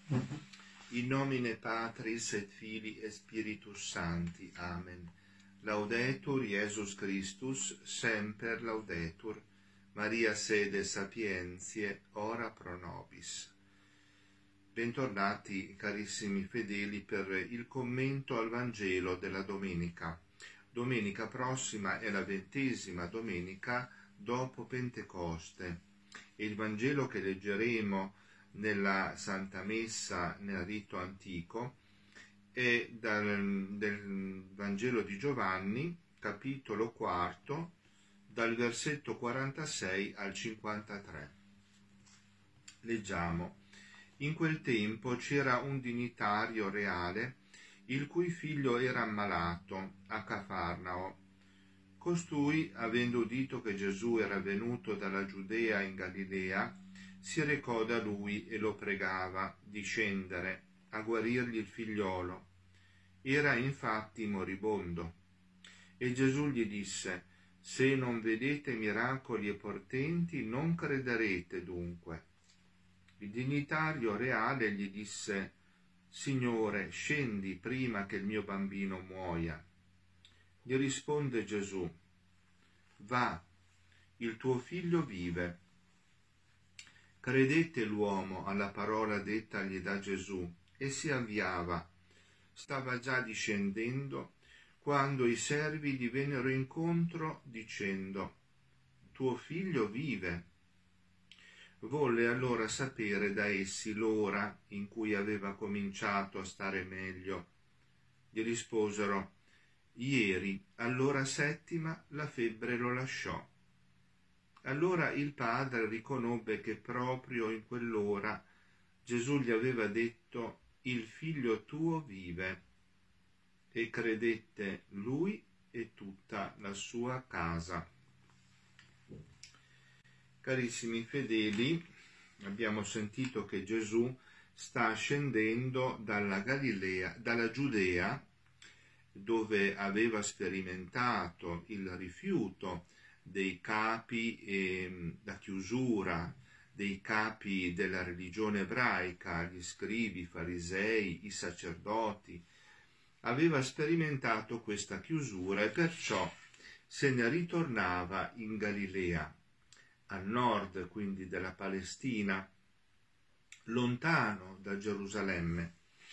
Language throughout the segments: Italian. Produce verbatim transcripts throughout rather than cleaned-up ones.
In nomine Patris et Filii et Spiritus Sancti. Amen. Laudetur Iesus Christus, semper laudetur. Maria sede sapientiae, ora pro nobis. Bentornati carissimi fedeli per il commento al Vangelo della domenica. Domenica prossima è la ventesima domenica dopo Pentecoste e il Vangelo che leggeremo nella Santa Messa nel rito antico è dal, del Vangelo di Giovanni, capitolo quarto, dal versetto quarantasei al cinquantatré. Leggiamo. In quel tempo c'era un dignitario reale, il cui figlio era ammalato a Cafarnao. Costui, avendo udito che Gesù era venuto dalla Giudea in Galilea, si recò da lui e lo pregava di scendere a guarirgli il figliolo. Era infatti moribondo. E Gesù gli disse: se non vedete miracoli e portenti, non crederete dunque. Il dignitario reale gli disse: Signore, scendi prima che il mio bambino muoia. Gli risponde Gesù: va, il tuo figlio vive. Credette l'uomo alla parola dettagli da Gesù e si avviava. Stava già discendendo quando i servi gli vennero incontro dicendo: tuo figlio vive. Volle allora sapere da essi l'ora in cui aveva cominciato a stare meglio. Gli risposero: ieri, all'ora settima, la febbre lo lasciò. Allora il padre riconobbe che proprio in quell'ora Gesù gli aveva detto: il figlio tuo vive. E credette lui e tutta la sua casa. Carissimi fedeli, abbiamo sentito che Gesù sta scendendo dalla Galilea, dalla Giudea, dove aveva sperimentato il rifiuto dei capi e la chiusura dei capi della religione ebraica, gli scribi, i farisei, i sacerdoti. Aveva sperimentato questa chiusura e perciò se ne ritornava in Galilea, al nord quindi della Palestina, lontano da Gerusalemme,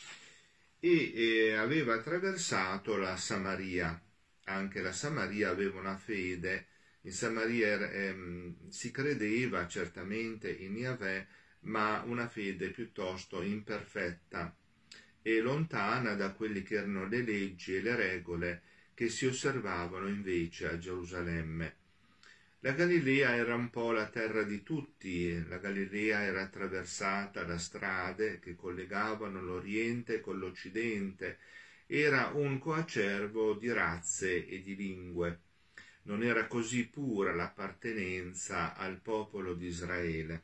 e eh, aveva attraversato la Samaria. Anche la Samaria aveva una fede. In Samaria ehm, si credeva certamente in Yahweh, ma una fede piuttosto imperfetta e lontana da quelle che erano le leggi e le regole che si osservavano invece a Gerusalemme. La Galilea era un po' la terra di tutti. La Galilea era attraversata da strade che collegavano l'Oriente con l'Occidente. Era un coacervo di razze e di lingue. Non era così pura l'appartenenza al popolo di Israele.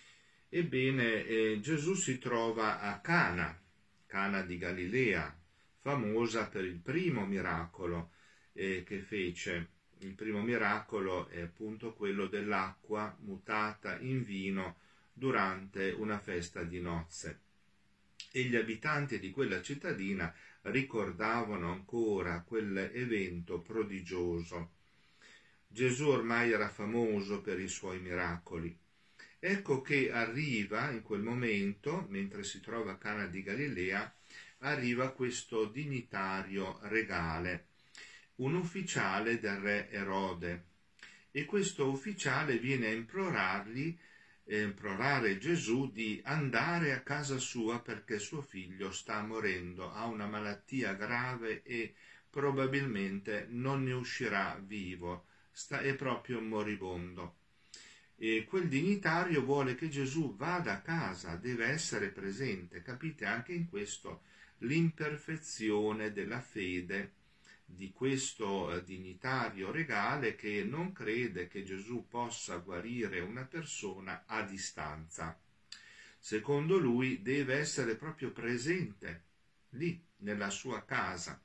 Ebbene, eh, Gesù si trova a Cana, Cana di Galilea, famosa per il primo miracolo eh, che fece. Il primo miracolo è appunto quello dell'acqua mutata in vino durante una festa di nozze. E gli abitanti di quella cittadina ricordavano ancora quell'evento prodigioso. Gesù ormai era famoso per i suoi miracoli. Ecco che arriva in quel momento, mentre si trova a Cana di Galilea, arriva questo dignitario regale, un ufficiale del re Erode, e questo ufficiale viene a implorargli, eh, implorare Gesù di andare a casa sua perché suo figlio sta morendo, ha una malattia grave e probabilmente non ne uscirà vivo, sta, è proprio moribondo. E quel dignitario vuole che Gesù vada a casa, deve essere presente. Capite anche in questo l'imperfezione della fede di questo dignitario regale che non crede che Gesù possa guarire una persona a distanza. Secondo lui deve essere proprio presente lì, nella sua casa.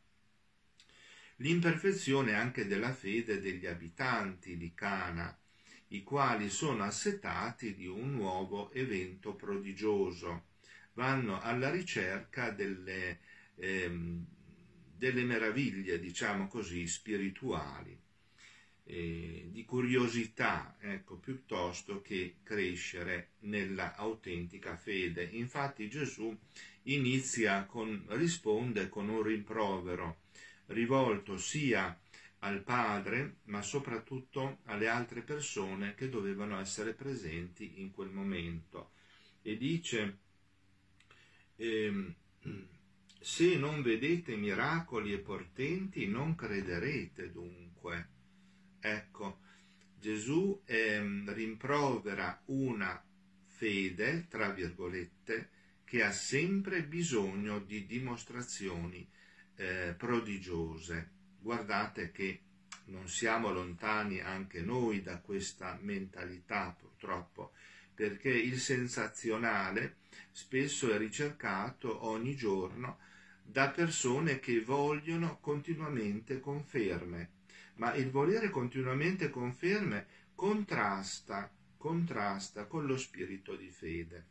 L'imperfezione anche della fede degli abitanti di Cana, i quali sono assetati di un nuovo evento prodigioso. vanno alla ricerca delle, ehm, delle meraviglie, diciamo così, spirituali, eh, di curiosità, ecco, piuttosto che crescere nella autentica fede. Infatti Gesù inizia con, risponde con un rimprovero rivolto sia al Padre, ma soprattutto alle altre persone che dovevano essere presenti in quel momento. E dice, ehm, se non vedete miracoli e portenti, non crederete dunque. Ecco, Gesù ehm, rimprovera una fede, tra virgolette, che ha sempre bisogno di dimostrazioni eh, prodigiose. Guardate che non siamo lontani anche noi da questa mentalità, purtroppo, perché il sensazionale spesso è ricercato ogni giorno da persone che vogliono continuamente conferme, ma il volere continuamente conferme contrasta, contrasta con lo spirito di fede.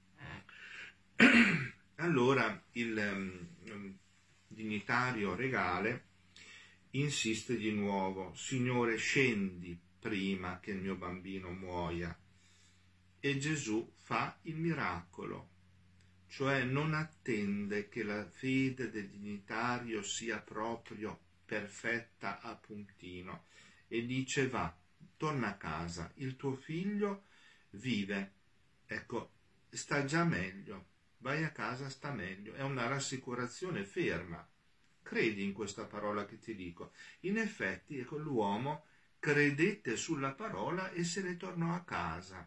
Allora il um, dignitario regale insiste di nuovo: Signore, scendi prima che il mio bambino muoia. E Gesù fa il miracolo, cioè non attende che la fede del dignitario sia proprio perfetta a puntino e dice: va, torna a casa, il tuo figlio vive, ecco, sta già meglio, vai a casa, sta meglio. È una rassicurazione ferma. Credi in questa parola che ti dico. In effetti, ecco, l'uomo credette sulla parola e se ne tornò a casa.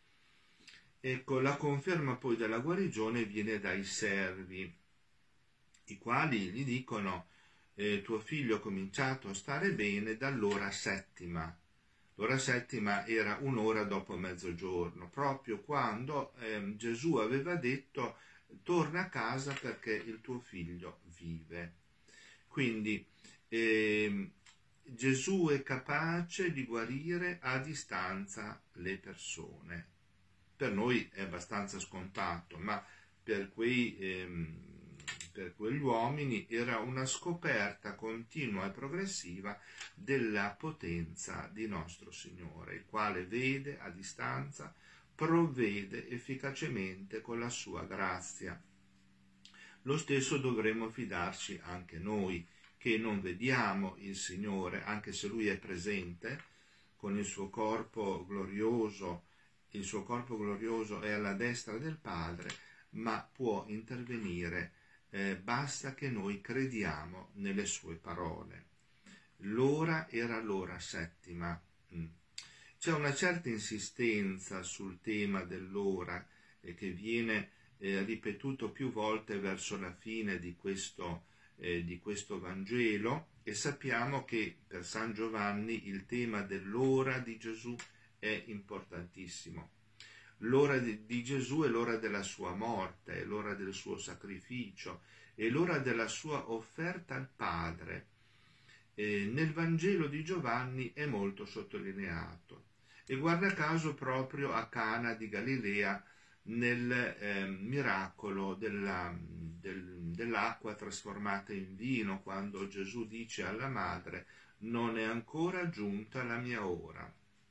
Ecco, la conferma poi della guarigione viene dai servi, i quali gli dicono: eh, tuo figlio ha cominciato a stare bene dall'ora settima. L'ora settima era un'ora dopo mezzogiorno, proprio quando eh, Gesù aveva detto: torna a casa perché il tuo figlio vive. Quindi eh, Gesù è capace di guarire a distanza le persone. Per noi è abbastanza scontato, ma per quei, ehm, per quegli uomini era una scoperta continua e progressiva della potenza di nostro Signore, il quale vede a distanza, provvede efficacemente con la sua grazia. Lo stesso dovremmo fidarci anche noi, che non vediamo il Signore, anche se Lui è presente, con il suo corpo glorioso. Il suo corpo glorioso è alla destra del Padre, ma può intervenire, eh, basta che noi crediamo nelle sue parole. L'ora era l'ora settima. Mm. C'è una certa insistenza sul tema dell'ora eh, che viene eh, ripetuto più volte verso la fine di questo, eh, di questo Vangelo, e sappiamo che per San Giovanni il tema dell'ora di Gesù è importantissimo. L'ora di, di Gesù è l'ora della sua morte, è l'ora del suo sacrificio, è l'ora della sua offerta al Padre. Eh, nel Vangelo di Giovanni è molto sottolineato, e guarda caso proprio a Cana di Galilea, nel eh, miracolo della, del, dell'acqua trasformata in vino, quando Gesù dice alla madre: non è ancora giunta la mia ora.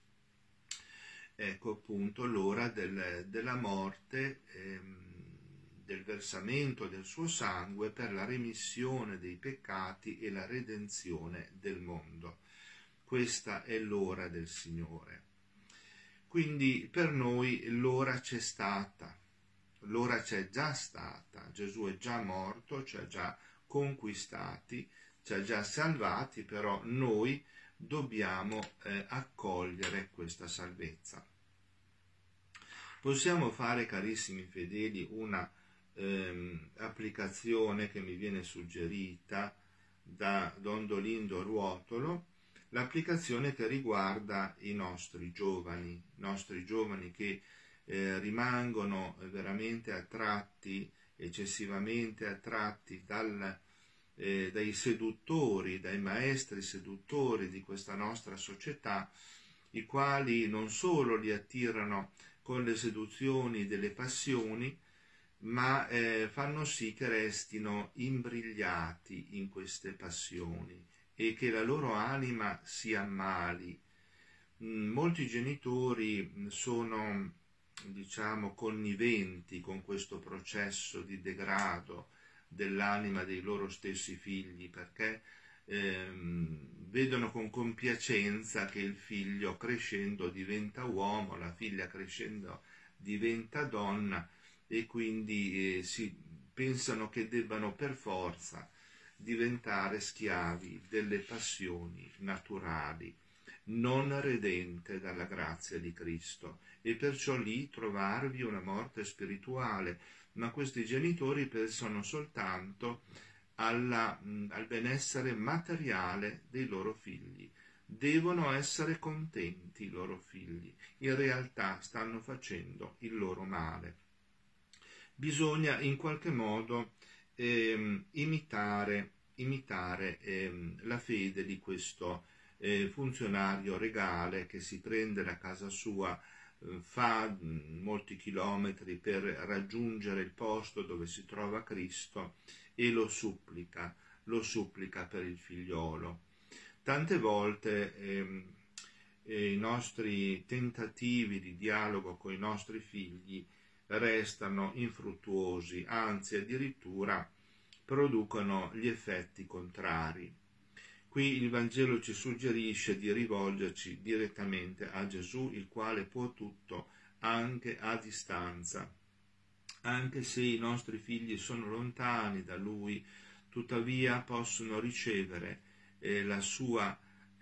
Ecco appunto l'ora del, della morte, ehm, del versamento del suo sangue per la remissione dei peccati e la redenzione del mondo. Questa è l'ora del Signore. Quindi per noi l'ora c'è stata, l'ora c'è già stata, Gesù è già morto, ci ha già conquistati, ci ha già salvati, però noi dobbiamo eh, accogliere questa salvezza. Possiamo fare, carissimi fedeli, una ehm, applicazione che mi viene suggerita da Don Dolindo Ruotolo, l'applicazione che riguarda i nostri giovani, nostri giovani che eh, rimangono veramente attratti, eccessivamente attratti dal Eh, dai seduttori, dai maestri seduttori di questa nostra società, i quali non solo li attirano con le seduzioni delle passioni, ma eh, fanno sì che restino imbrigliati in queste passioni e che la loro anima si ammali. Molti genitori sono, diciamo, conniventi con questo processo di degrado dell'anima dei loro stessi figli, perché ehm, vedono con compiacenza che il figlio crescendo diventa uomo, la figlia crescendo diventa donna, e quindi eh, si pensano che debbano per forza diventare schiavi delle passioni naturali, non redente dalla grazia di Cristo, e perciò lì trovarvi una morte spirituale. Ma questi genitori pensano soltanto alla, al benessere materiale dei loro figli. Devono essere contenti i loro figli, in realtà stanno facendo il loro male. Bisogna in qualche modo ehm, imitare, imitare ehm, la fede di questo eh, funzionario regale che si prende da casa sua, eh, fa mh, molti chilometri per raggiungere il posto dove si trova Cristo e lo supplica, lo supplica per il figliolo. Tante volte ehm, eh, i nostri tentativi di dialogo con i nostri figli restano infruttuosi, anzi addirittura producono gli effetti contrari. Qui il Vangelo ci suggerisce di rivolgerci direttamente a Gesù, il quale può tutto anche a distanza. Anche se i nostri figli sono lontani da Lui, tuttavia possono ricevere eh, la sua,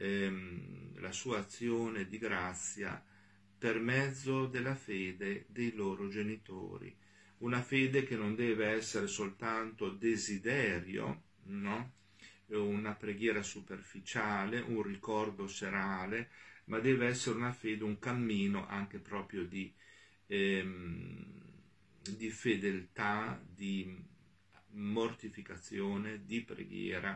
ehm, la sua azione di grazia per mezzo della fede dei loro genitori. Una fede che non deve essere soltanto desiderio, no? Una preghiera superficiale, un ricordo serale, ma deve essere una fede, un cammino anche proprio di, ehm, di fedeltà, di mortificazione, di preghiera,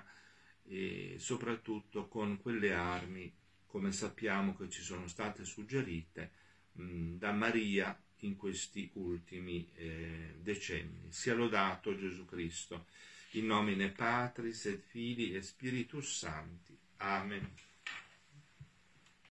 e soprattutto con quelle armi, come sappiamo che ci sono state suggerite mh, da Maria in questi ultimi eh, decenni. Sia lodato Gesù Cristo. In nomine Patris et Filii et Spiritus Sancti. Amen.